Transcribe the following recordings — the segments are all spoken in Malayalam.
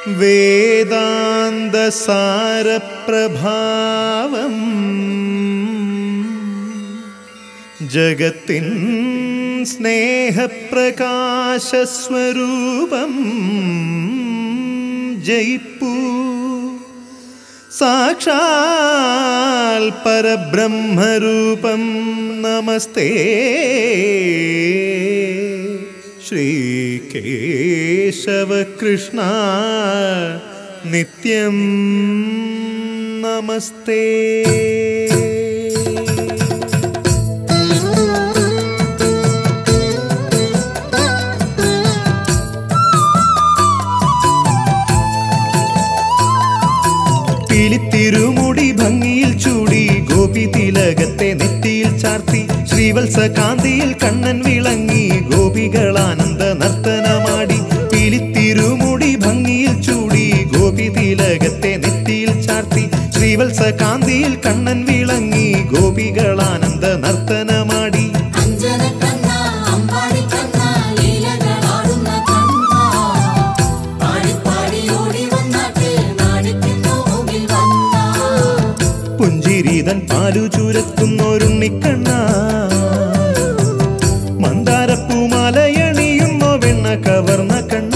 വേദാന്തസാരപ്രഭാവം ജഗത്തിൻ സ്നേഹപ്രകാശസ്വരൂപം ജയിപ്പൂ സാക്ഷാൽ പരബ്രഹ്മരൂപം നമസ്തേ ശ്രീ കേശവ കൃഷ്ണ നിത്യം നമസ്തേ. തിരുമുടി ഭംഗിയിൽ ചൂടി ഗോപി തിലകത്തെ നെറ്റിയിൽ ചാർത്തി ശ്രീവത്സകാന്തിയിൽ കണ്ണൻ വിളങ്ങി ഗോപികളാനന്ദ നർത്തനമാടി. തിരുമുടി ഭംഗിയിൽ ചൂടി ഗോപി തിലകത്തെ നെറ്റിയിൽ ചാർത്തി ശ്രീവത്സകാന്തിയിൽ കണ്ണൻ വിളങ്ങി ഗോപികളാനന്ദ നർത്തനമാടി. പുഞ്ചിരീതൻ പാലു ചുരത്തുന്നോരുണ്ണിക്കണ്ണ മന്ദാരപ്പൂമാലയണിയുന്നോ വെണ്ണ കവർന്ന കണ്ണ.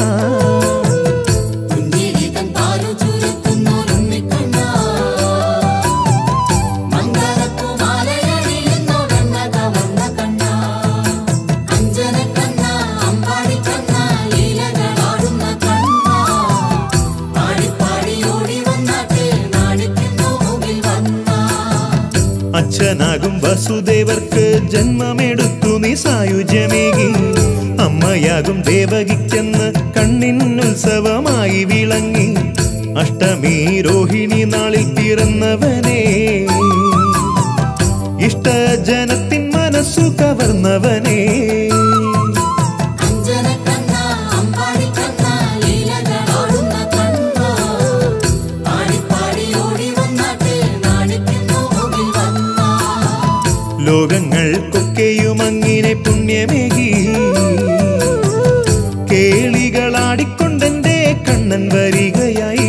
അച്ഛനാകും വസുദേവർക്ക് ജന്മമെടുത്തു നീ സായുജ്യമേകി. അമ്മയാകും ദേവകിക്കെന്ന് കണ്ണിനുത്സവമായി വിളങ്ങി. അഷ്ടമി രോഹിണി നാളിൽ പിറന്നവനേ ഇഷ്ടജനത്തിൻ മനസ്സു കവർന്നവനേ. ലോകങ്ങൾക്കൊക്കെയും അങ്ങിനെ പുണ്യമേകി കേളികളാടിക്കൊണ്ടെന്റെ കണ്ണൻ വരികയായി.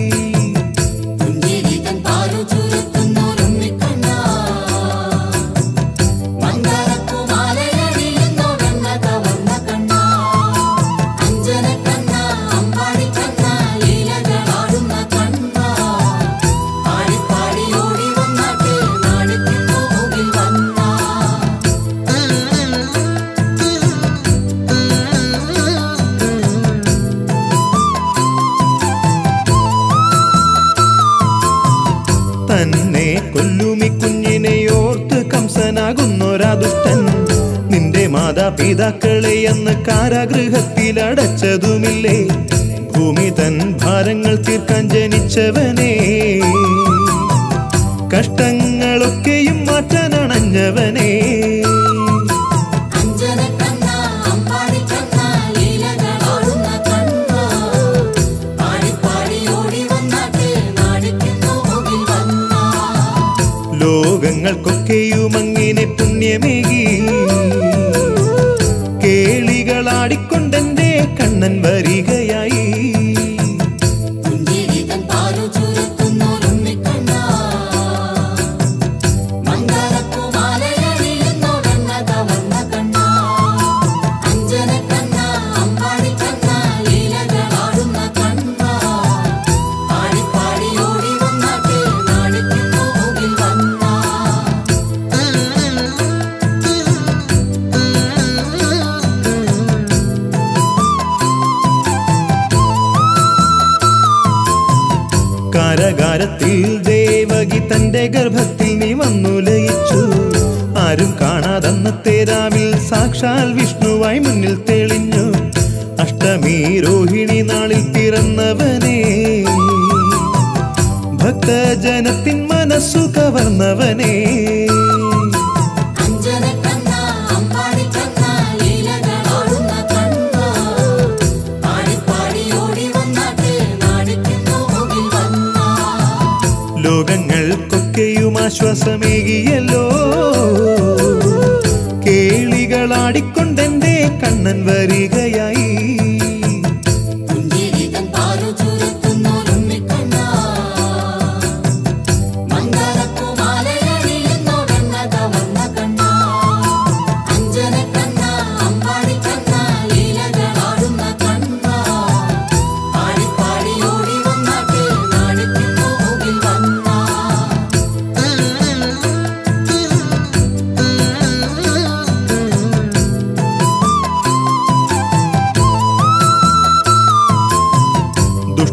തന്നെ കൊല്ലുമി കുഞ്ഞിനെയോർത്ത് കംസനാകുന്നൊരാദുഷ്ടൻ നിന്റെ മാതാപിതാക്കളെ അന്ന് കാരാഗൃഹത്തിലടച്ചതുമില്ലേ. ഭൂമി തൻ ഭാരങ്ങൾ തീർക്കാൻ ജനിച്ചവനേ കഷ്ടങ്ങളൊക്കെയും മാറ്റാനണഞ്ഞവനേ. ലോകങ്ങൾക്കൊക്കെയും അങ്ങിനെ പുണ്യമേകി കേളികളാടിക്കൊണ്ടെന്റെ കണ്ണൻ വരികയായി. കാരാകാരത്തിൽ ദേവകി തന്റെ ഗർഭത്തിൽ നീ വന്നു ലയിച്ചു. ആരും കാണാതന്നത്തെ രാവിൽ സാക്ഷാൽ വിഷ്ണുവായി മുന്നിൽ തെളിഞ്ഞു. അഷ്ടമി രോഹിണി നാളിൽ പിറന്നവനേ ഭക്തജനത്തിൻ മനസ്സു കവർന്നവനേ. ലോകങ്ങൾക്കൊക്കെയും ആശ്വാസമേകിയല്ലോ കേളികളാടിക്കൊണ്ടെന്റെ കണ്ണൻ വരികയായി. പുഞ്ചിരിതൻ പാലു ചുരത്തും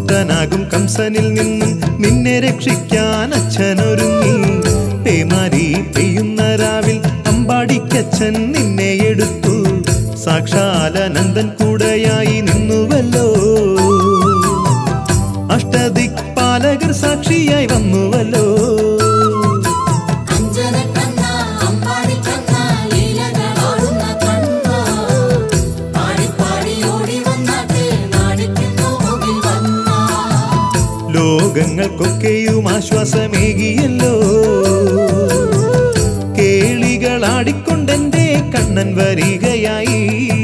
ദുഷ്ടനാകും കംസനിൽ നിന്നും നിന്നെ രക്ഷിക്കാൻ അച്ഛനൊരുങ്ങി. പേമാരി പെയ്യുന്ന രാവിൽ അമ്പാടിക്കച്ഛൻ നിന്നെ എടുത്തു. സാക്ഷാലനന്ദൻ കൂടെയായി നിന്നുവല്ലോ. അഷ്ടദിക്പാലകർ സാക്ഷിയായി വന്നുവല്ലോ. ലോകങ്ങൾക്കൊക്കെയും ആശ്വാസമേകിയല്ലോ. കേളികളാടിക്കൊണ്ടെന്റെ കണ്ണൻ വരികയായി.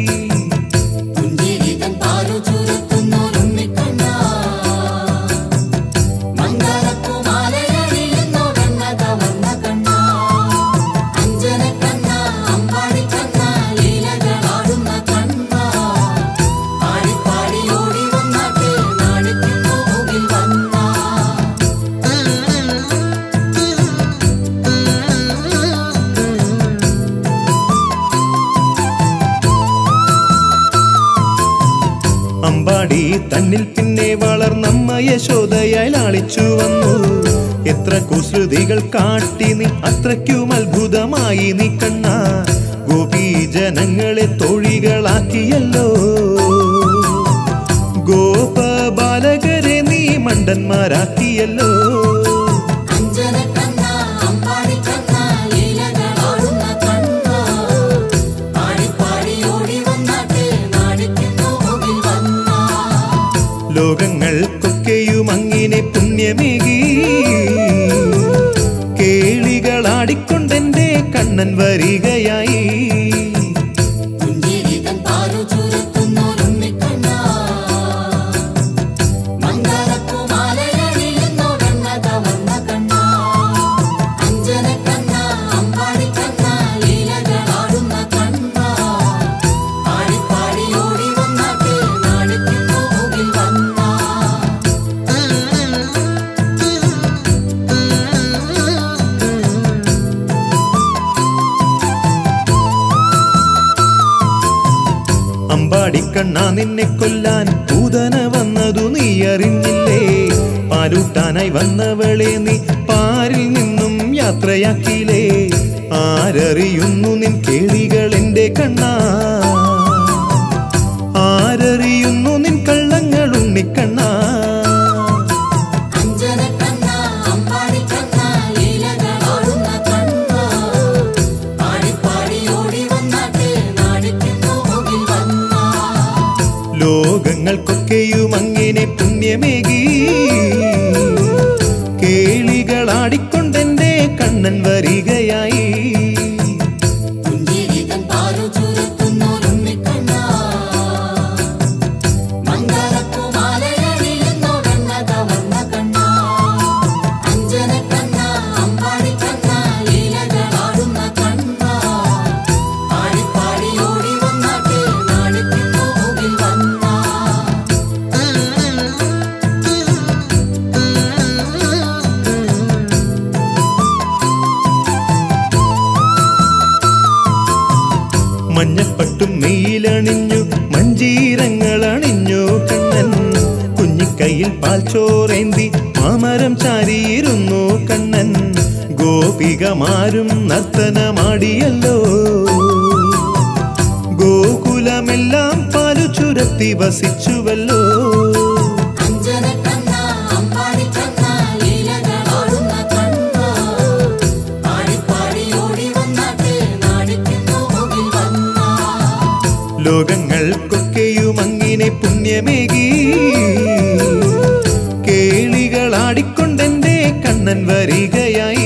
അമ്പാടി തന്നിൽ പിന്നെ വളർന്നമ്മ യശോദയായി ലാളിച്ചു വന്നു. എത്ര കുസൃതികൾ കാട്ടി നീ, അത്രയ്ക്കും അത്ഭുതമായി നീ കണ്ണ. ഗോപീജനങ്ങളെ തോഴികളാക്കിയല്ലോ. ഗോപബാലകരെ നീ മണ്ടന്മാരാക്കിയല്ലോ. ലോകങ്ങൾക്കൊക്കെയും അങ്ങിനെ പുണ്യമേകി. കേളികളാടിക്കൊണ്ടെന്റെ കണ്ണൻ വരികയായി. അമ്പാടിക്കണ്ണ നിന്നെ കൊല്ലാൻ പൂതന വന്നതു നീ അറിഞ്ഞില്ലേ? പാലൂട്ടാനായി വന്നവളെ നീ പാരിൽ നിന്നും യാത്രയാക്കിയില്ലേ? ആരറിയുന്നു നിൻ കേളികൾ എന്റെ കണ്ണ? ആരറിയുന്നു നിൻ കള്ളങ്ങൾ ഉണ്ണിക്കണ്ണ? ലോകങ്ങൾക്കൊക്കെയും അങ്ങിനെ പുണ്യമേകി. കേളികളാടിക്കൊണ്ടെന്റെ കണ്ണൻ വരികയായി. മഞ്ഞപ്പട്ടും മെയിലണിഞ്ഞു മഞ്ചീരങ്ങളണിഞ്ഞു കണ്ണൻ. കുഞ്ഞിക്കൈയിൽ പാൽച്ചോറേന്തി മാമരം ചാരിയിരുന്നു കണ്ണൻ. ഗോപികമാരും നർത്തനമാടിയല്ലോ. ഗോകുലമെല്ലാം പാലു ചുരത്തി വസിച്ചുവല്ലോ. ലോകങ്ങൾക്കൊക്കെയും അങ്ങിനെ പുണ്യമേകി. കേളികളാടിക്കൊണ്ടെന്റെ കണ്ണൻ വരികയായി.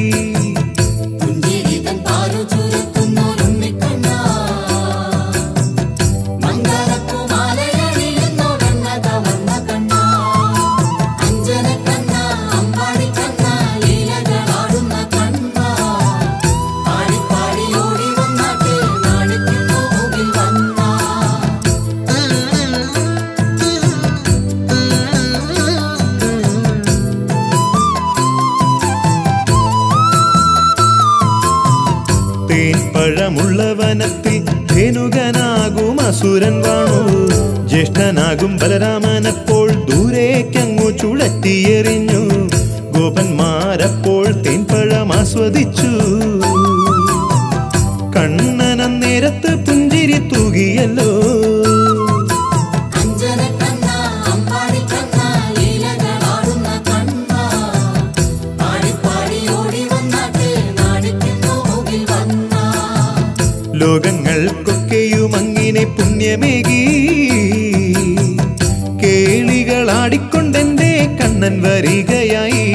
തേൻപഴമുള്ള വനത്തിൽ ധേനുകനാകും അസുരൻ വാണു. ജ്യേഷ്ഠനാകും ബലരാമനപ്പോൾ ദൂരെ ചുഴറ്റിയെറിഞ്ഞു. ഗോപന്മാരപ്പോൾ തേൻപഴം ആസ്വദിച്ചു. കണ്ണന നേരത്ത് പുഞ്ചിരി തൂകിയല്ലോ. ലോകങ്ങൾക്കൊക്കെയും അങ്ങിനെ പുണ്യമേകി. കേളികളാടിക്കൊണ്ടെന്റെ കണ്ണൻ വരികയായി.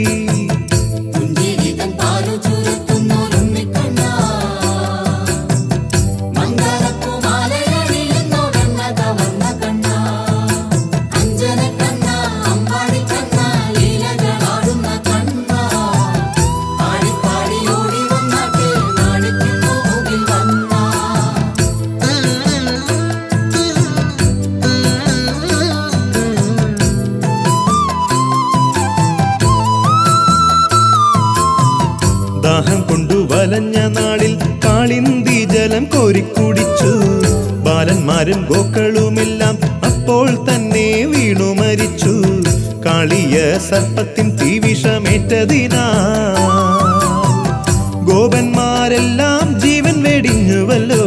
ദാഹം കൊണ്ടു വലഞ്ഞ നാളിൽ കാളിന്തി ജലം കോരിക്കുടിച്ചു. ബാലന്മാരും ഗോക്കളുമെല്ലാം അപ്പോൾ തന്നെ വീണു മരിച്ചു. കാളിയ സർപ്പത്തിൻ തീവിഷമേറ്റതിനാ ഗോപന്മാരെല്ലാം ജീവൻ വെടിഞ്ഞുവല്ലോ.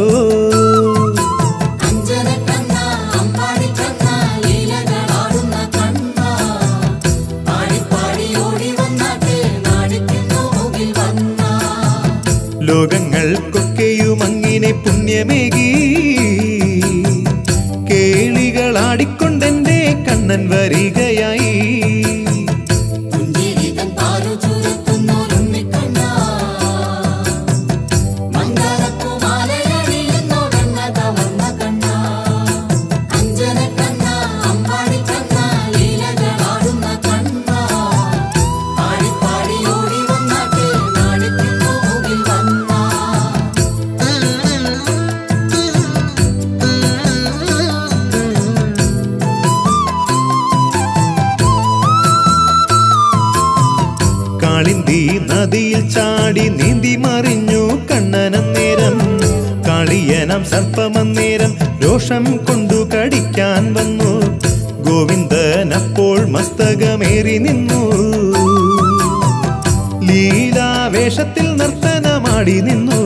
ലോകങ്ങൾക്കൊക്കെയും അങ്ങിനെ പുണ്യമേകി. കേളികളാടിക്കൊണ്ടെന്റെ കണ്ണൻ വരികയായി. കാളിന്തി നദിയിൽ ചാടി നീന്തി മറിഞ്ഞു കണ്ണനന്നേരം. കാളിയനം സർപ്പമന്നേരം രോഷം കൊണ്ടു കടിക്കാൻ വന്നു. ഗോവിന്ദനപ്പോൾ മസ്തകമേറി നിന്നു. ലീലാവേഷത്തിൽ നർത്തനമാടി നിന്നു.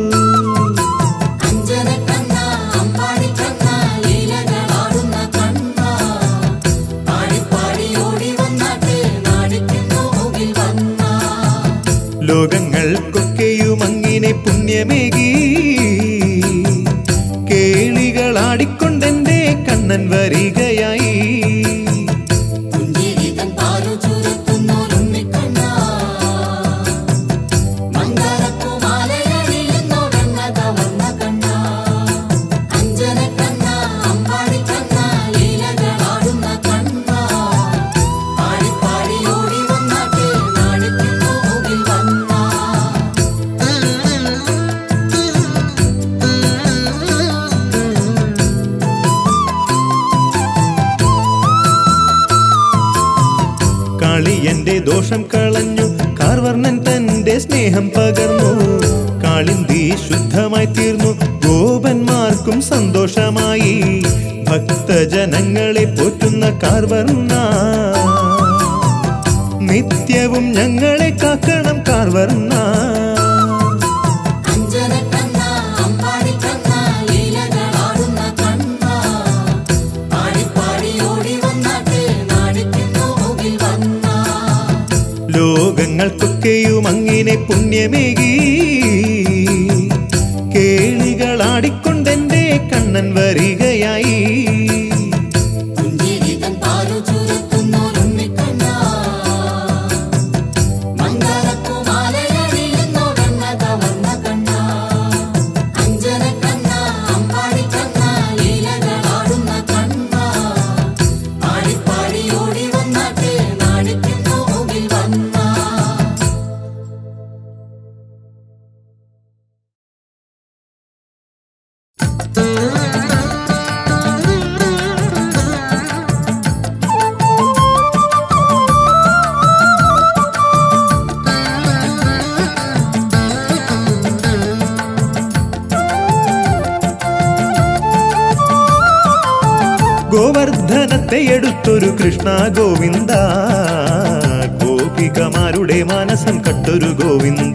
ലോകങ്ങൾക്കൊക്കെയും അങ്ങിനെ പുണ്യമേകി. കേളികളാടിക്കൊണ്ടെന്റെ കണ്ണൻ വരികയായി. കാളിയന്റെ ദോഷം കളഞ്ഞു. കാർവർണ്ണൻ തന്റെ സ്നേഹം പകർന്നു. കാളിന്തി ശുദ്ധമായി തീർന്നു. ഗോപന്മാർക്കും സന്തോഷമായി. ഭക്തജനങ്ങളെ പോറ്റുന്ന കാർവർണ്ണ, നിത്യവും ഞങ്ങളെ കാക്കണം കാർവർണ്ണ. ലോകങ്ങൾക്കൊക്കെയും അങ്ങിനെ പുണ്യമേകി. കേളികളാടിക്കൊണ്ടെന്റെ കണ്ണൻ വരികയായി. ഗോവർദ്ധനത്തെ എടുത്തൊരു കൃഷ്ണ ഗോവിന്ദ ഗോപികമാരുടെ മാനസം കട്ടൊരു ഗോവിന്ദ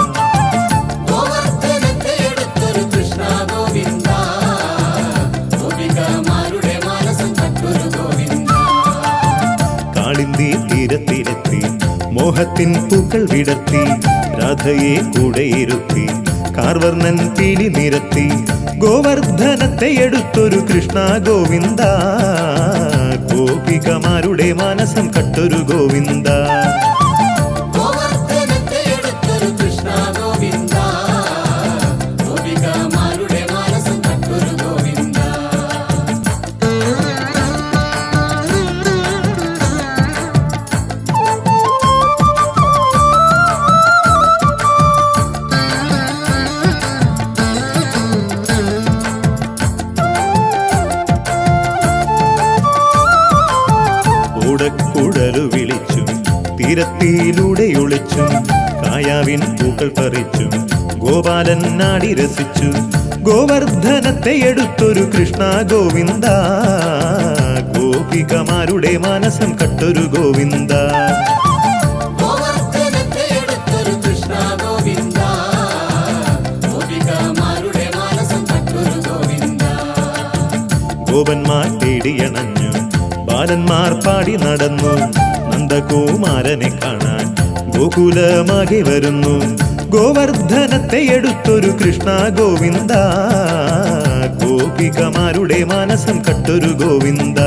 കാളിന്തി തീരത്തിലെത്തി മോഹത്തിൻ പൂക്കൾ വിടർത്തി രാധയെ കൂടെയിരുത്തി കാർവർണ്ണൻ പീലി നിരത്തി ഗോവർദ്ധനത്തെ എടുത്തൊരു കൃഷ്ണ ഗോവിന്ദ ഗോപികമാരുടെ മാനസം കട്ടൊരു ഗോവിന്ദ കുഴലു വിളിച്ചും തീരത്തിലൂടെ ഒളിച്ചും കായാവിൻ പൂക്കൾ പറിച്ചും ഗോപാലൻ നാടി രസിച്ചു ഗോവർദ്ധനത്തെ എടുത്തൊരു കൃഷ്ണ ഗോവിന്ദ ഗോപികമാരുടെ മാനസം കട്ടൊരു ഗോവിന്ദ ഗോപന്മാർ തേടിയണഞ്ഞു ബാലന്മാർ പാടി നടന്നു നന്ദകുമാരനെ കാണാൻ ഗോകുലമാകെ വരുന്നു ഗോവർദ്ധനത്തെ എടുത്തൊരു കൃഷ്ണ ഗോവിന്ദ ഗോപികമാരുടെ മാനസം കട്ടൊരു ഗോവിന്ദ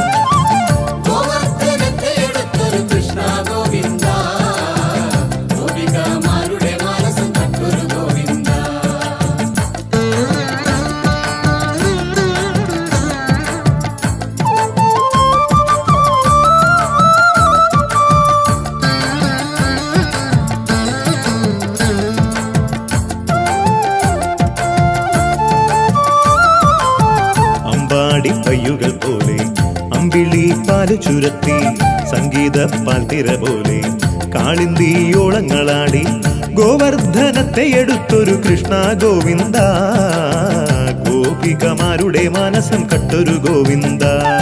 പയ്യുകൾ പോലെ അമ്പിളി പാല് ചുരത്തി സംഗീത പാൽത്തിര പോലെ കാളിന്തിയോളങ്ങളാടി ഗോവർദ്ധനത്തെ എടുത്തൊരു കൃഷ്ണ ഗോവിന്ദ ഗോപികമാരുടെ മാനസം കട്ടൊരു ഗോവിന്ദ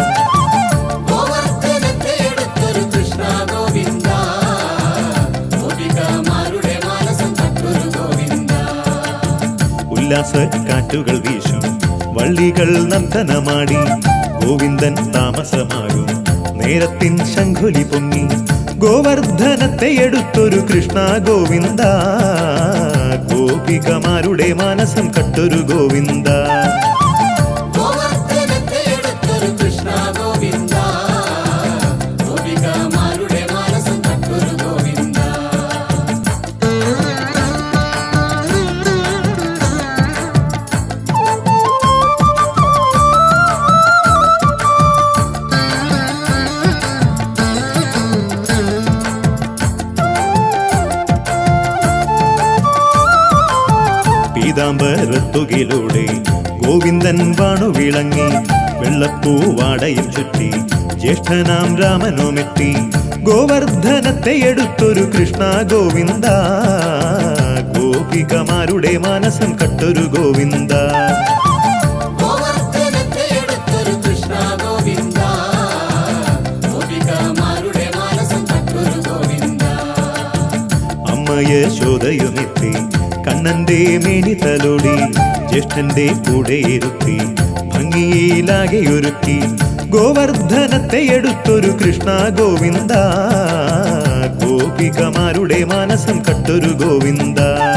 ഉല്ലാസ കാറ്റുകൾ വീശും വള്ളികൾ നർത്തനമാടി ഗോവിന്ദൻ താമസമാകും നേരത്തിൻ ശംഖുലി പൊങ്ങി ഗോവർദ്ധനത്തെ എടുത്തൊരു കൃഷ്ണ ഗോവിന്ദ ഗോപികമാരുടെ മാനസം കട്ടൊരു ഗോവിന്ദ പീതാംബരത്തുകിലൂടെ ഗോവിന്ദൻ വാണു വിളങ്ങി വെള്ളപ്പൂവാടയും ചുറ്റി ജ്യേഷ്ഠനാം രാമനുമെത്തി ഗോവർദ്ധനത്തെ എടുത്തൊരു കൃഷ്ണ ഗോവിന്ദ ഗോപികമാരുടെ മാനസം കട്ടൊരു ഗോവിന്ദ അമ്മ യശോദയുമെത്തി കണ്ണന്റെ മേനി തലോടി ജ്യേഷ്ഠന്റെ കൂടെ ഇരുത്തി ഭംഗിയിലാകെ ഒരുക്കി ഗോവർദ്ധനത്തെ എടുത്തൊരു കൃഷ്ണ ഗോവിന്ദ ഗോപികമാരുടെ മാനസം കട്ടൊരു ഗോവിന്ദ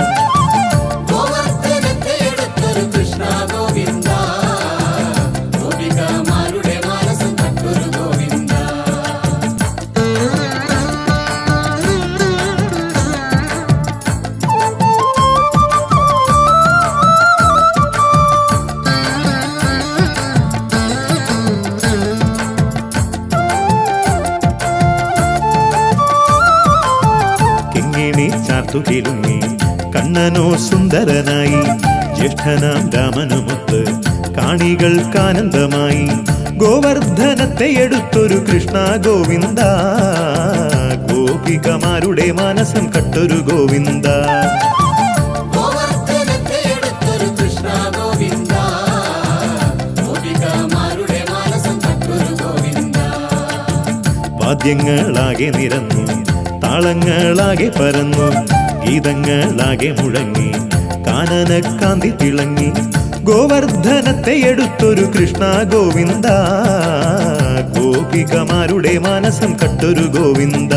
ചാർത്തുകിലുങ്ങി കണ്ണനോ സുന്ദരനായി ജ്യേഷ്ഠനാം രാമനുമൊത്ത് കാണികൾക്കാനന്ദമായി ഗോവർദ്ധനത്തെ എടുത്തൊരു കൃഷ്ണ ഗോവിന്ദ ഗോപികമാരുടെ മാനസം കട്ടൊരു ഗോവിന്ദ ഗോവിന്ദ വാദ്യങ്ങളാകെ നിരന്നു, താളങ്ങളാകെ പരന്നു, ഗീതങ്ങളാകെ മുഴങ്ങി, കാനനക്കാന്തി തിളങ്ങി. ഗോവർദ്ധനത്തെ എടുത്തൊരു കൃഷ്ണ ഗോവിന്ദ, ഗോപികമാരുടെ മാനസം കട്ടൊരു ഗോവിന്ദ.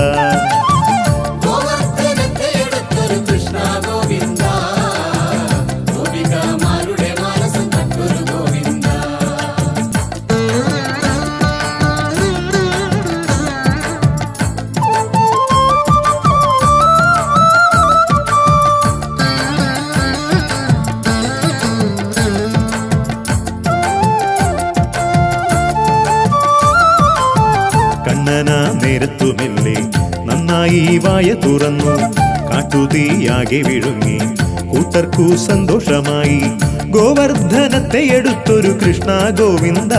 നേരത്തുമെല്ലെ നന്നായി വായ തുറന്നു, കാട്ടുതീയാകെ വിഴുങ്ങി, കൂട്ടർക്കു സന്തോഷമായി. ഗോവർദ്ധനത്തെ എടുത്തൊരു കൃഷ്ണ ഗോവിന്ദ,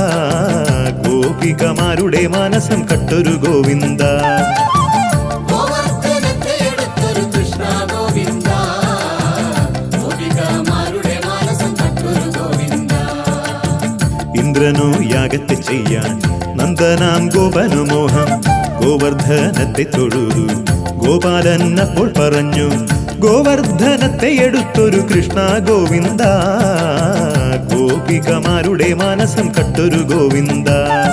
ഗോപികമാരുടെ മാനസം കട്ടൊരു ഗോവിന്ദ. ഇന്ദ്രനോ യാഗത്തെ ചെയ്യാൻ നന്ദനാം ഗോപനു മോഹം, ഗോവർദ്ധനത്തെ തൊഴുതു ഗോപാലൻ അപ്പോൾ പറഞ്ഞു, ഗോവർദ്ധനത്തെ എടുത്തൊരു കൃഷ്ണ ഗോവിന്ദ, ഗോപികമാരുടെ മാനസം കട്ടൊരു ഗോവിന്ദ.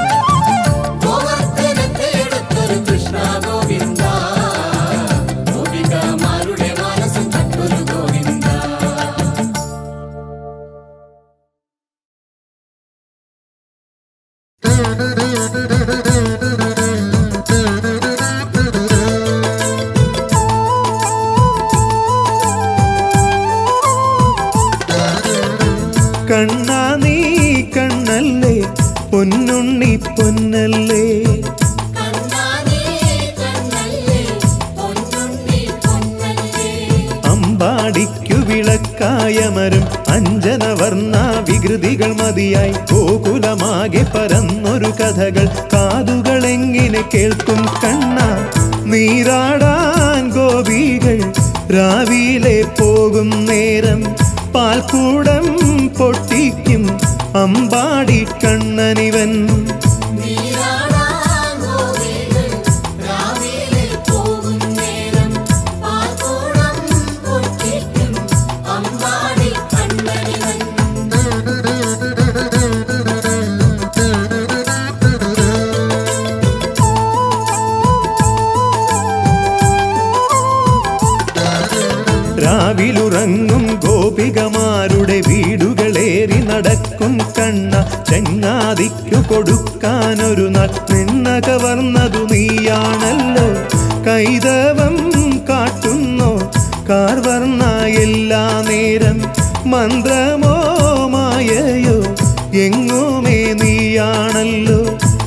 കണ്ണാ നീ കണ്ണല്ലേ, പൊന്നുണ്ണി പൊന്നല്ലേ, അമ്പാടിക്കു വിളക്കായമരും അഞ്ജനവർണ്ണ വികൃതികൾ മതിയായി. ഗോകുലമാകെ പരന്നൊരു കഥകൾ കാതുകളെങ്ങനെ കേൾക്കും കണ്ണാ. നീരാടാൻ ഗോപികൾ രാവിലെ പോകും നേരം, പാൽക്കൂടം പൊട്ടിക്കും അമ്പാടി കണ്ണനിവൻ. രാവിലുറങ്ങും ഗോപികമാരുടെ വീടുകളേറി നടക്കും കണ്ണ, ചെങ്ങാതിക്കു കൊടുക്കാനൊരു നിന്ന കവർന്നതു നീയാണല്ലോ. കൈതവം കാട്ടുന്നോ കാർവർണ്ണ എല്ലാ നേരം, മന്ത്രമോ മായയോ എങ്ങുമേ നീയാണല്ലോ.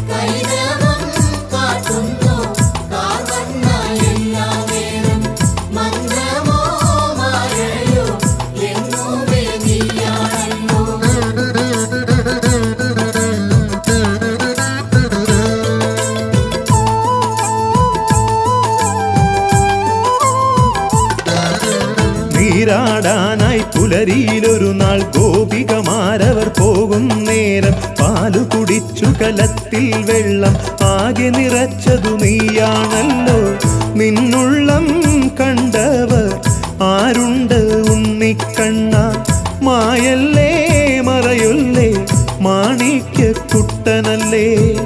നീരാടാനായി പുലരിയിലൊരു നാൾ ഗോപികമാരവർ പോകും നേരം, പാലു കുടിച്ചു കലത്തിൽ വെള്ളം ആകെ നിറച്ചതു നീയാണല്ലോ. നിന്നുള്ളം കണ്ടവർ ആരുണ്ട് ഉണ്ണിക്കണ്ണ, മായല്ലേ മറയൊല്ലേ മാണിക്യ കുട്ടനല്ലേ.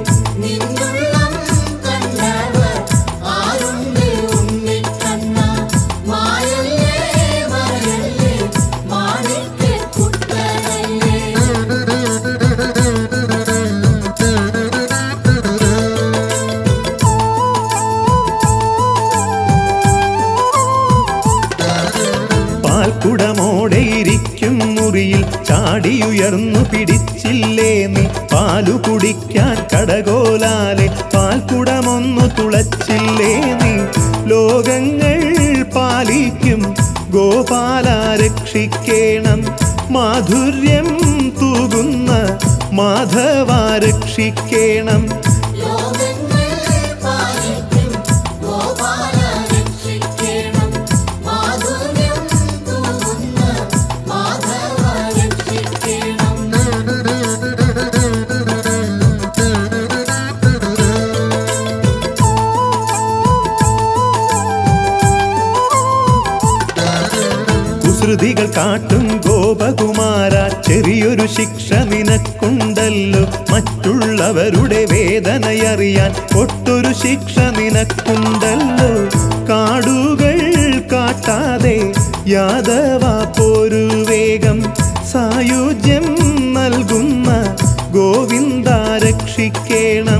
കുടമോടെ ഇരിക്കും മുറിയിൽ ചാടിയുയർന്നു പിടിച്ചില്ലേ നീ, പാലു കുടിക്കാൻ കടകോലാലെ പാൽക്കുടമൊന്നു തുളച്ചില്ലേ നീ. ലോകങ്ങൾ പാലിക്കും ഗോപാല രക്ഷിക്കേണം, മാധുര്യം തൂകുന്ന മാധവ രക്ഷിക്കേണം. ധൃതികൾ കാട്ടും ഗോപകുമാര, ചെറിയൊരു ശിക്ഷ നിനക്കുണ്ടല്ലോ. മറ്റുള്ളവരുടെ വേദനയറിയാൻ ഒട്ടൊരു ശിക്ഷ നിനക്കുണ്ടല്ലോ. കാടുകൾ കാട്ടാതെ യാദവ പോരു വേഗം, സായുജ്യം നൽകുന്ന ഗോവിന്ദ രക്ഷിക്കേണം.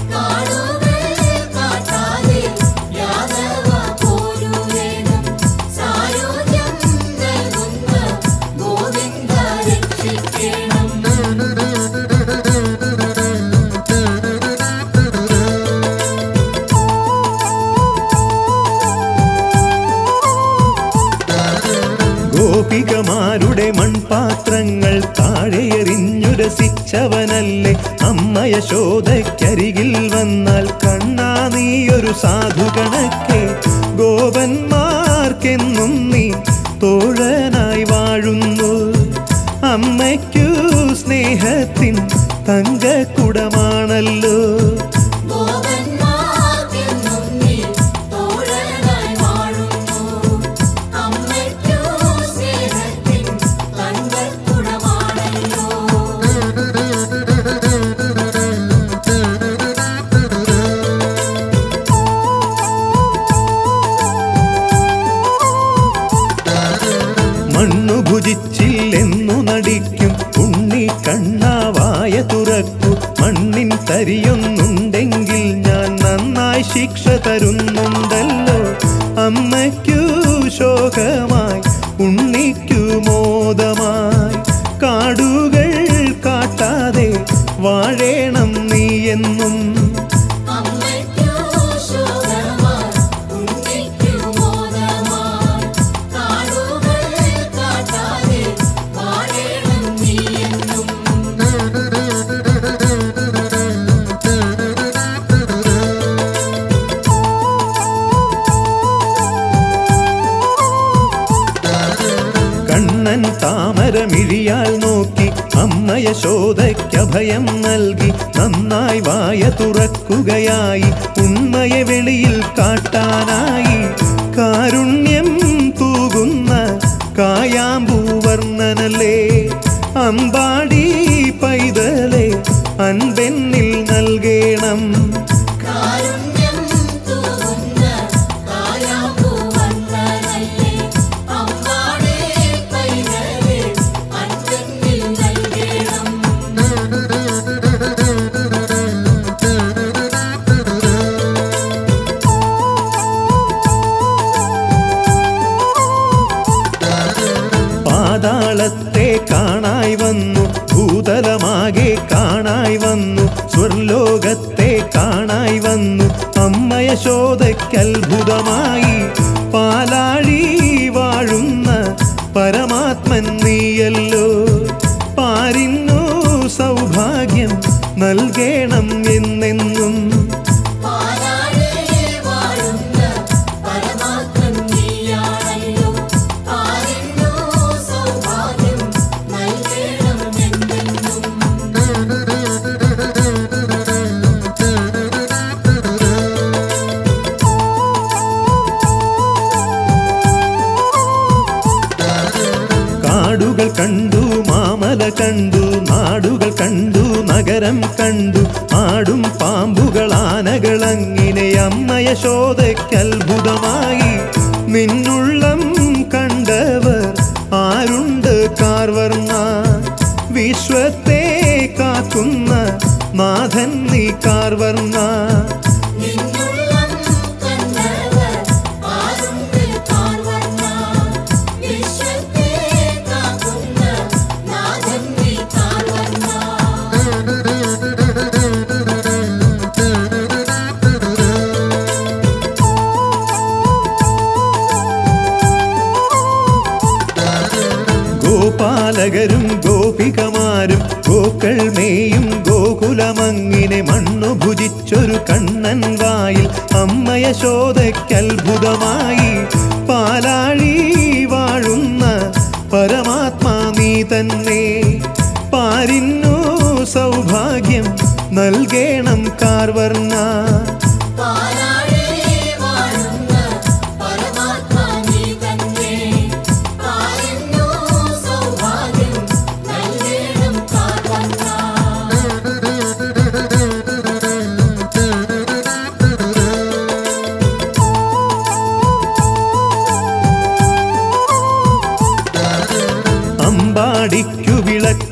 ഗോപികമാരുടെ മൺപാത്രങ്ങൾ താഴെയെറിഞ്ഞു രസിച്ചവനല്ലേ. അമ്മ യശോദയ്ക്കരികിൽ വന്നാൽ കണ്ണാ നീയൊരു സാധു കണക്കെ. ഗോപന്മാർക്കെന്നും നീ തോഴനായി വാഴുന്നു. അമ്മയ്ക്കു സ്നേഹത്തിൻ തങ്കക്കുടമാണല്ലോ. മണ്ണു ഭുജിച്ചില്ലെന്നു നടിക്കും ഉണ്ണി കണ്ണാവായ തുറക്കു. മണ്ണിൻ തരിയൊന്നുണ്ടെങ്കിൽ ഞാൻ നന്നായി ശിക്ഷ തരുന്നുണ്ടല്ലോ. അമ്മയ്ക്കു ശോകമായി ഉണ്ണിക്കു മോദമായി, കാടുകൾ കാട്ടാതെ വാഴേണം നീ എന്നും. കണ്ണൻ താമരമിഴിയാൽ നോക്കി അമ്മ യശോദയ്ക്കഭയം നൽകി. നന്നായി വായ തുറക്കുകയായി, ഉണ്മയെ വെളിയിൽ കാട്ടാനായി. കാരുണ്യം തൂകുന്ന കായാമ്പൂവർണ്ണനല്ലേ. അമ്പാടി പൈതലേ അൻപെന്നിൽ നൽകേണം. പാതാളത്തെ കാണായി വന്നു, ഭൂതലമാകെ കാണായി വന്നു, സ്വർലോകത്തെ കാണായി വന്നു. അമ്മ യശോദയ്ക്കത്ഭുതമായി, പാലാഴി വാഴുന്ന പരമാത്മൻ നീയല്ലോ. പാരിന്നു സൗഭാഗ്യം നൽകേണം എന്നെന്നും. കാടുകൾ കണ്ടു, മാമല കണ്ടു, നാടുകൾ കണ്ടു, നഗരം കണ്ടു, ആടും പാമ്പുകൾ ആനകളങ്ങിനെ. അമ്മ യശോദയ്ക്കത്ഭുതമായി, നിന്നുള്ളം കണ്ടവർ ആരുണ്ട് കാർവർണ്ണ. വിശ്വത്തെ കാക്കുന്ന നാഥൻ നീ കാർവർണ്ണ. ഗോപാലകരും ഗോപികമാരും ഗോക്കൾ മേയും ഗോകുലമങ്ങിനെ. മണ്ണു ഭുജിച്ചൊരു കണ്ണൻ വായിൽ അമ്മ യശോദയ്ക്കത്ഭുതമായി. പാലാഴി വാഴുന്ന പരമാത്മാ നീ തന്നെ. പാരിന്നു സൗഭാഗ്യം നൽകേണം കാർവർണ്ണ. പാലാഴി വാഴുന്ന പരമാത്മാ നീ തന്നെ. പാരിന്നു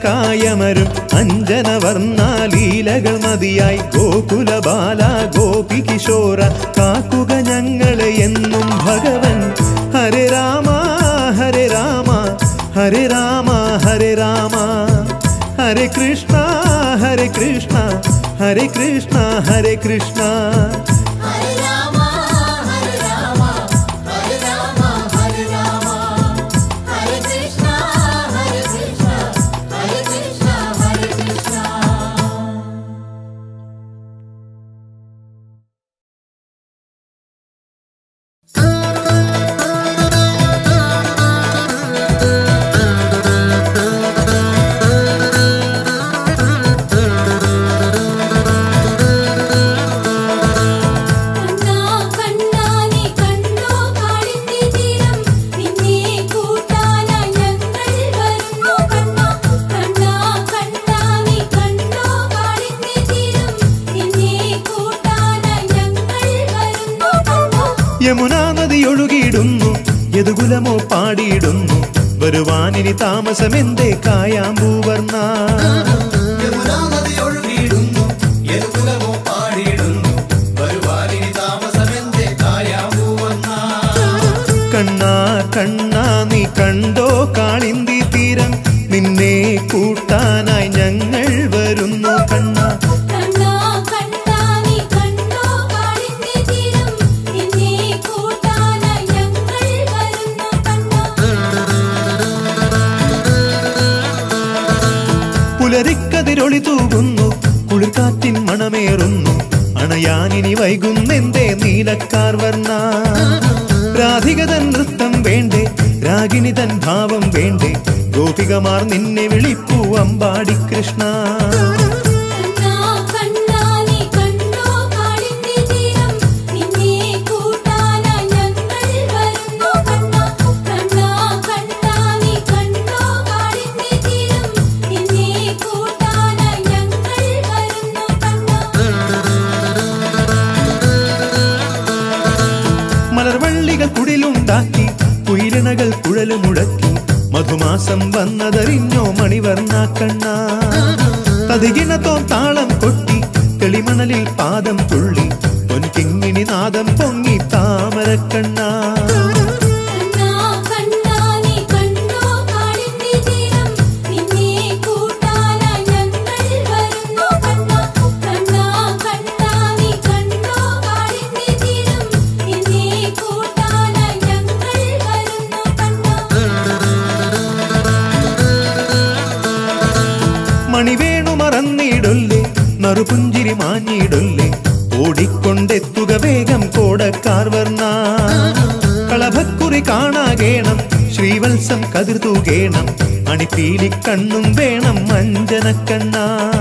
കായമരും അഞ്ജനവർണ്ണാലീലകൾ മതിയായി ഗോകുലബാല ഗോപി കിശോര കാക്കുക ഞങ്ങളെ എന്നും ഭഗവൻ. ഹരേ രാമ ഹരേ രാമ ഹരേ രാമ ഹരേ രാമ ഹരേ കൃഷ്ണ ഹരേ കൃഷ്ണ ഹരേ കൃഷ്ണ ഹരേ കൃഷ്ണ. യമുനാ നദിയൊഴുകിയിടുന്നു യദുകുലമോ പാടിയിടുന്നു വരുവാനിനി താമസമെന്തേ കായാമ്പൂവർണ്ണ. യമുനാ നദിയൊഴുകിയിടുന്നു യദുകുലമോ പാടിയിടുന്നു വരുവാനിനി താമസമെന്തേ കായാമ്പൂവർണ്ണ. കണ്ണാ കണ്ണാ നീ കണ്ടോ കാളിന്തി തീരം നിന്നെ കൂട്ടാനായി ഞങ്ങൾ വരുന്നു കണ്ണാ. പുലരിക്കതിരൊളി തൂകുന്നു കുളിർക്കാറ്റിൻ മണമേറുന്നു അണയാനിനി വൈകുന്നെന്തേ നീലക്കാർ വർണ്ണ. രാധികതൻ നൃത്തം വേണ്ടേ രാഗിണി തൻ ഭാവം വേണ്ടേ ഗോപികമാർ നിന്നെ വിളിപ്പൂ അമ്പാടി കൃഷ്ണ. മലർവള്ളികൾ കുടിലുണ്ടാക്കി കുയിലിണകൾ കുഴല് മുടക്കി മധുമാസം വന്നതറിഞ്ഞോ മണിവർണ്ണ കണ്ണ. തതികിണത്തോ താളം കൊട്ടി തെളിമണലിൽ പാദം തുള്ളി പൊൻകിങ്ങിണി നാദം പൊങ്ങി താമരക്കണ്ണ. മണിവേണു മറന്നിടൊല്ലേ നറുപുഞ്ചിരി മാഞ്ഞിടൊല്ലേ ഓടിക്കൊണ്ടെത്തുക വേഗം കോടക്കാർ വർണ്ണ. കളഭക്കുറി കാണാകേണം ശ്രീവത്സം കതിർ തൂകേണം അണിപ്പീലി കണ്ണും വേണം അഞ്ജനക്കണ്ണ.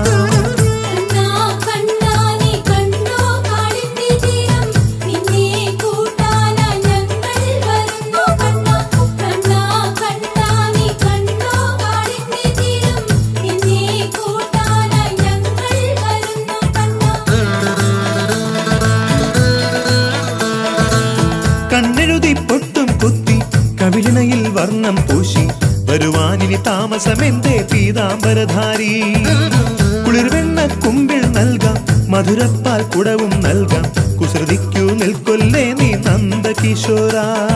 കണ്ണെഴുതി പൊട്ടും കുത്തി കവിളിണയിൽ വർണ്ണം പൂശി വരുവാനിനി താമസമെന്തേ പീതാംബരധാരി. കുളിർവെണ്ണ കുമ്പിൾ നൽകാം മധുരപ്പാൽ കുടവും നൽകാം കുസൃതിക്കു നിൽക്കൊല്ലേ നീ നന്ദകിശോര.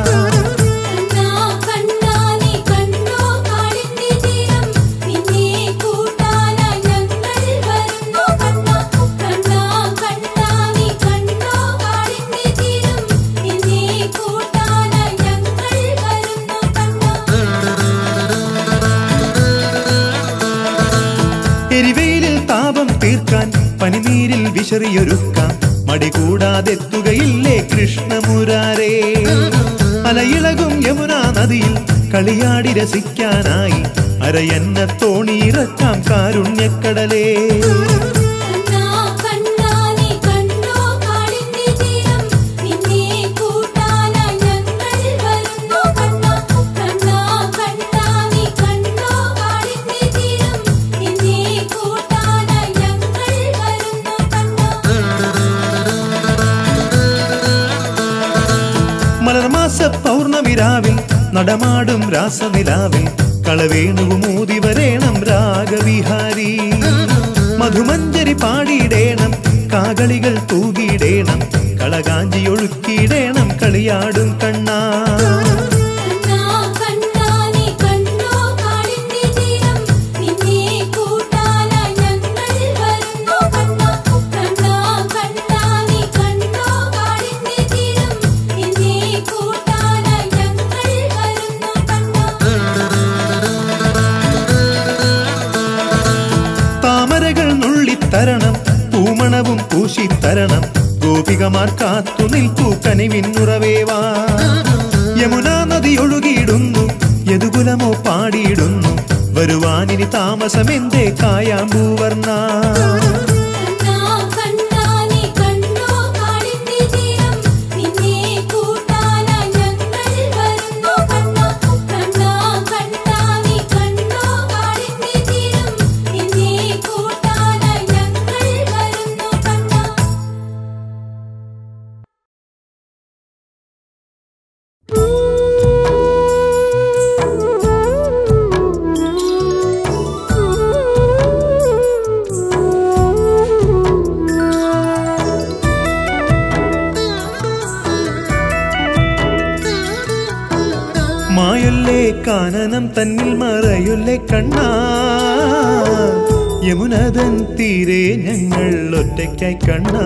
എരിവെയിലിൽ താപം തീർക്കാൻ പനിനീരിൽ വിശറിയൊരുക്കാം മടികൂടാതെത്തുകയില്ലേ കൃഷ്ണമുരാരേ. അലയിളകും യമുനാ നദിയിൽ കളിയാടി രസിക്കാനായി അരയന്ന തോണിയിറക്കാം കാരുണ്യക്കടലേ. മലർമാസ പൗർണമിരാവിൽ നടമാടും രാസനിലാവിൽ കളവേണുവും ഊതിവ വരേണം രാഗവിഹാരി. മധുമഞ്ജരി പാടിയിടേണം, കാകളികൾ തൂകിയിടേണം, കളകാഞ്ചി ഒഴുക്കിയിടേണം കളിയാടും കണ്ണാ. താമരകൾ നുള്ളിത്തരണം, പൂമണവും പൂശിത്തരണം, ഗോപികമാർ കാത്തു നിൽപ്പൂ കനിവിന്നുറവേവാ. യമുനാ നദി ഒഴുകിയിടുന്നു, യദുകുലമോ പാടിയിടുന്നു, വരുവാനിനി താമസമെന്തേ കായാമ്പൂവർണ്ണ. മായൊല്ലേ കാനനം തന്നിൽ മറയൊല്ലേ കണ്ണാ, യമുനതൻ തീരെ ഞങ്ങൾ ഒറ്റയ്ക്കായി കണ്ണാ.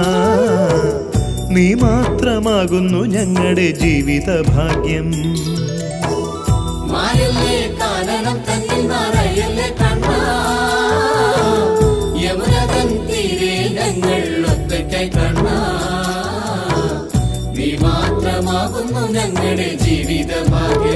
നീ മാത്രമാകുന്നു ഞങ്ങളുടെ ജീവിത ഭാഗ്യം. മായൊല്ലേ കാനനം തന്നിൽ മറയൊല്ലേ കണ്ണാ, യമുനതൻ തീരെ ഞങ്ങൾ ഒറ്റയ്ക്കായി കണ്ണാ. നീ മാത്രമാകുന്നു ഞങ്ങളുടെ ജീവിത ഭാഗ്യം.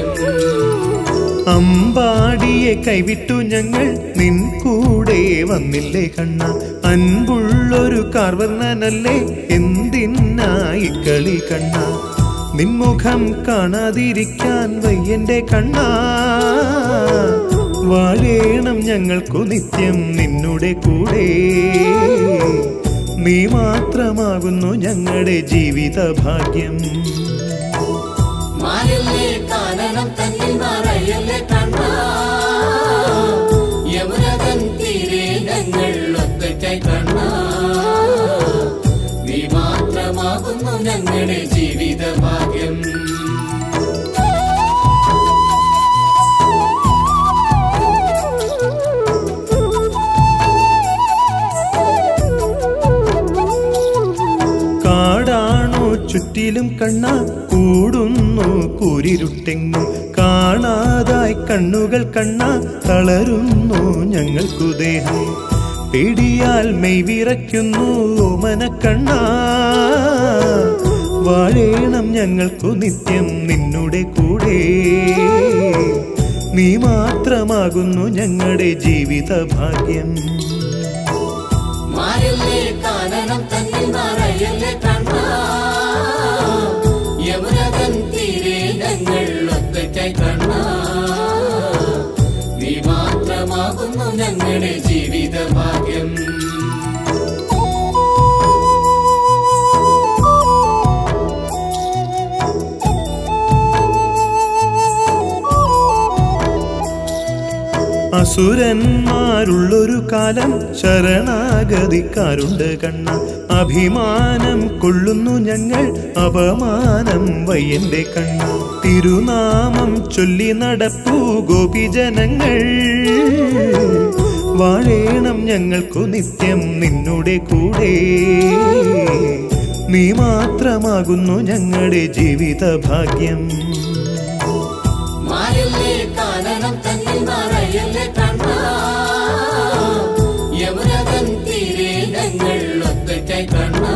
അമ്പാടിയെ കൈവിട്ടു ഞങ്ങൾ നിൻ കൂടെ വന്നില്ലേ കണ്ണ. അൻപുള്ളൊരു കാർവർണ്ണനല്ലേ എന്തിനായി കളി കണ്ണ. നിൻമുഖം കാണാതിരിക്കാൻ വയ്യന്റെ കണ്ണ. വാഴേണം ഞങ്ങൾക്കു നിത്യം നിന്നുടെ കൂടെ. നീ മാത്രമാകുന്നു ഞങ്ങളുടെ ജീവിത ഭാഗ്യം. മായൊല്ലേ കാനനം തന്നിൽ മറയൊല്ലേ കണ്ണാ, യമുനതൻ തീരെ ഞങ്ങൾ ഒറ്റയ്ക്കായി കണ്ണാ. നീ മാത്രമാകുന്നു ഞങ്ങളുടെ ജീവിത ഭാഗ്യം. കാടാണോ ചുറ്റിലും കണ്ണ, കൂടുന്നു കൂരിരുട്ടെങ്ങും കാണാതായി കണ്ണുകൾ കണ്ണ. തളരുന്നു ഞങ്ങൾക്കു ദേഹം, പേടിയാൽ മെയ് വിറയ്ക്കുന്നു ഓമന കണ്ണ. വാഴേണം ഞങ്ങൾക്കു നിത്യം നിന്നുടെ കൂടെ. നീ മാത്രമാകുന്നു ഞങ്ങളുടെ ജീവിത ഭാഗ്യം. മായൊല്ലേ കാനനം തന്നിൽ മറയൊല്ലേ കണ്ണാ, യമുനതൻ തീരെ ഞങ്ങൾ ഒറ്റയ്ക്കായി കണ്ണാ. നീ മാത്രമാകുന്നു ഞങ്ങളുടെ ജീവിത ഭാഗ്യം. അസുരന്മാരുള്ളൊരു കാലം ശരണാഗതിക്കാരുണ്ട് കണ്ണ. അഭിമാനം കൊള്ളുന്നു ഞങ്ങൾ, അപമാനം വയ്യന്റെ കണ്ണ. തിരുനാമം ചൊല്ലി നടപ്പൂ ഗോപിജനങ്ങൾ. വാഴേണം ഞങ്ങൾക്കു നിത്യം നിന്നുടെ കൂടെ. നീ മാത്രമാകുന്നു ഞങ്ങളുടെ ജീവിത ഭാഗ്യം. മായൊല്ലേ കാനനം തന്നിൽ മറയൊല്ലേ കണ്ണാ, യമുനതൻ തീരെ ഞങ്ങൾ ഒറ്റയ്ക്കായി കണ്ണാ.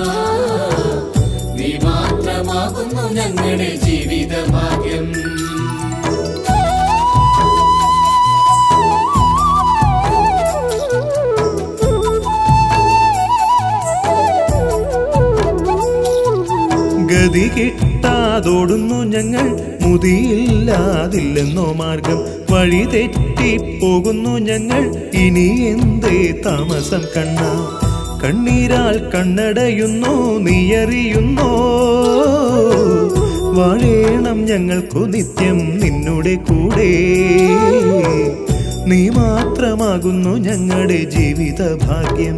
നീ മാത്രമാകുന്നു ഞങ്ങളുടെ ജീവിത ഭാഗ്യം. ഗതി കിട്ടാതോടുന്നു ഞങ്ങൾ, മുതിയില്ലാതില്ലെന്നോ മാർഗം. വഴി തെറ്റിപ്പോകുന്നു ഞങ്ങൾ, ഇനി എന്തേ താമസം കണ്ണ. കണ്ണീരാൽ കണ്ണടയുന്നോ നീയറിയുന്നോ. വാഴേണം ഞങ്ങൾക്കു നിത്യം നിന്നുടെ കൂടെ. നീ മാത്രമാകുന്നു ഞങ്ങളുടെ ജീവിത ഭാഗ്യം.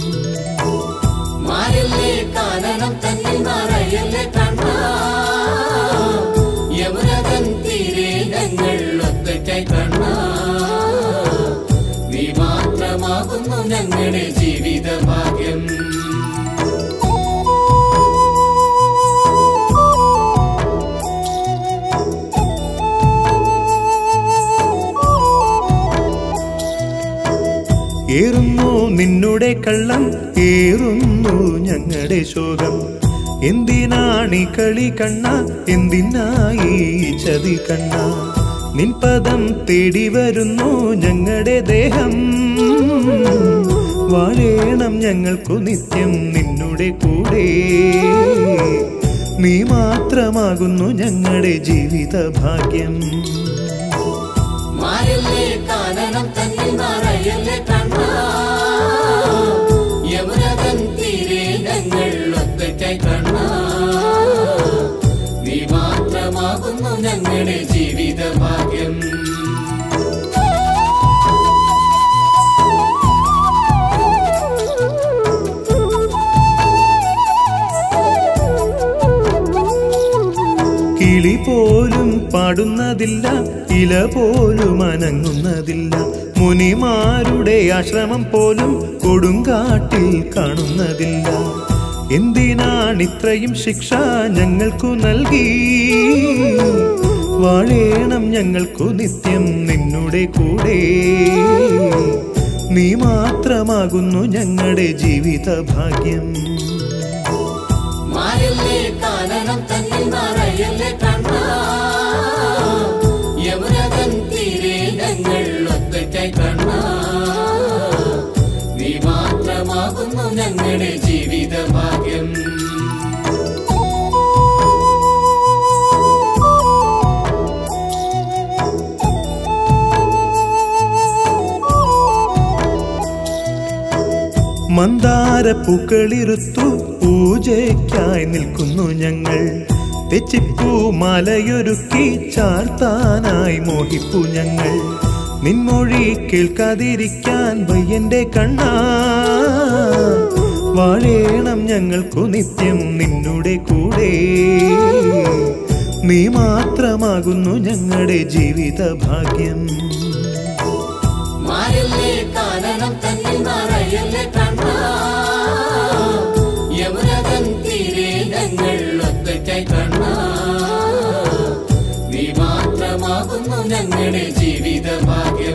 മാറില്ലേ കാനനം തന്നിൽ മറയല്ലേ കണ്ണാ, യമുനതൻ തീരെ ഞങ്ങൾ ഒറ്റയ്ക്കായി കണ്ണാ. നീ മാത്രമാകുന്നു ഞങ്ങളുടെ ജീവിത ഭാഗ്യം. ഏറുന്നു നിന്നുടെ കള്ളം, ഏറുന്നു ഞങ്ങളുടെ ശോകം. എന്തിനാണീ കളി കണ്ണ, എന്തിനായി ചതി കണ്ണ? നിൻ പദം തേടി വരുന്നു ഞങ്ങളുടെ ദേഹം. വാഴേണം ഞങ്ങൾക്കു നിത്യം നിന്നുടെ കൂടെ. നീ മാത്രമാകുന്നു ഞങ്ങളുടെ ജീവിത ഭാഗ്യം. മാറില്ലേ കാനനം തന്നിൽ മറയല്ലേ കണ്ണാ, യമുനതൻ തീരെ ഞങ്ങൾ ഒറ്റയ്ക്കായി കണ്ണാ. നീ മാത്രമാകുന്നു ഞങ്ങളുടെ ജീവിത ഭാഗ്യം. കിളി പോലും പാടുന്നതില്ല, ഇല പോലും അനങ്ങുന്നതില്ല. മുനിമാരുടെ ആശ്രമം പോലും കൊടുങ്കാട്ടിൽ കാണുന്നതില്ല. എന്തിനാണിത്രയും ശിക്ഷ ഞങ്ങൾക്കു നൽകി? വാഴേണം ഞങ്ങൾക്കു നിത്യം നിന്നുടെ കൂടെ. നീ മാത്രമാകുന്നു ഞങ്ങളുടെ ജീവിത ഭാഗ്യം. മാറില്ലേ കാനനം തന്നിൽ മറയല്ലേ കണ്ണാ, യമുനതൻ തീരെ ഞങ്ങൾ ഒറ്റയ്ക്കായി കണ്ണാ. നീ മാത്രമാകുന്നു ഞങ്ങളുടെ ജീവിത ഭാഗ്യം. മന്ദാരപ്പൂക്കളിറുത്തു പൂജയ്ക്കായി നിൽക്കുന്നു ഞങ്ങൾ. തെച്ചിപ്പൂ മാലയൊരുക്കി ചാർത്താനായി മോഹിപ്പു ഞങ്ങൾ. നിൻമൊഴി കേൾക്കാതിരിക്കാൻ വയ്യന്റെ കണ്ണാ. വാഴേണം ഞങ്ങൾക്കു നിത്യം നിന്നുടെ കൂടെ. നീ മാത്രമാകുന്നു ഞങ്ങളുടെ ജീവിത ഭാഗ്യം. മാറില്ലേ കാനനം തന്നിൽ മറയല്ലേ കണ്ണാ, യമുനതൻ തീരെ ഞങ്ങൾ ഒറ്റയ്ക്കായി കണ്ണാ. നീ മാത്രമാകുന്നു ഞങ്ങളുടെ ജീവിത ഭാഗ്യം.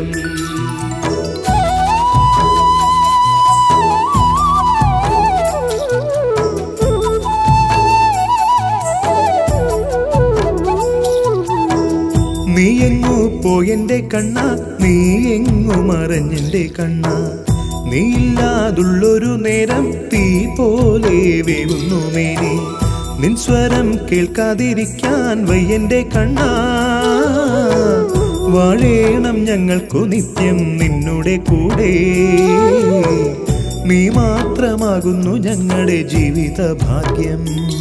നീ എങ്ങു പോയെന്റെ കണ്ണ, നീ എങ്ങു മറഞ്ഞെന്റെ കണ്ണ. നീ ഇല്ലാതുള്ളൊരു നേരം തീ പോലെ വേവുന്നു മേനി. നിൻ സ്വരം കേൾക്കാതിരിക്കാൻ വയ്യന്റെ കണ്ണ. വാഴേണം ഞങ്ങൾക്കു നിത്യം നിന്നുടെ കൂടെ. നീ മാത്രമാകുന്നു ഞങ്ങളുടെ ജീവിത ഭാഗ്യം.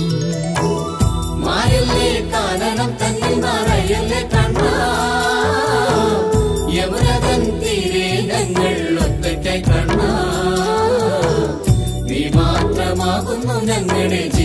മാറില്ലേ കാനനം തന്നിൽ മറയല്ലേ കണ്ണാ, യമുനതൻ തീരെ ഞങ്ങൾ ഒറ്റയ്ക്കായി കണ്ണാ. നീ മാത്രമാകുന്നു ഞങ്ങളുടെ